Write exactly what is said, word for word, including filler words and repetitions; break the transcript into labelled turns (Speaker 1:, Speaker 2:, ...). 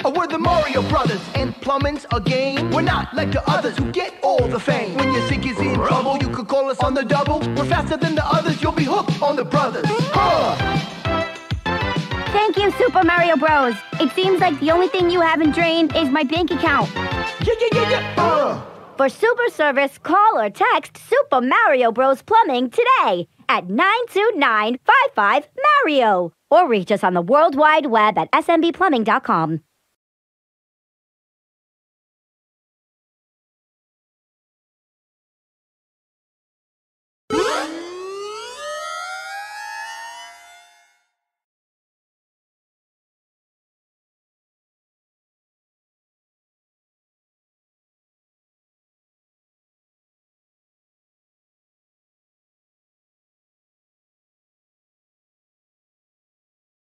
Speaker 1: Oh, we're the Mario Brothers, and plumbing's a game. We're not like the others who get all the fame. When your sink is in trouble, you could call us on the double. We're faster than the others, you'll be hooked on the brothers. Huh!
Speaker 2: Thank you, Super Mario Bros. It seems like the only thing you haven't drained is my bank account.
Speaker 1: Yeah, yeah, yeah, yeah. Uh.
Speaker 2: For super service, call or text Super Mario Bros. Plumbing today at nine two nine five five Mario. Or reach us on the World Wide Web at s m b plumbing dot com.